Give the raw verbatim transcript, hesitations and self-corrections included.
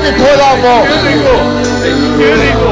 被拖到不？ 别理我，别理我。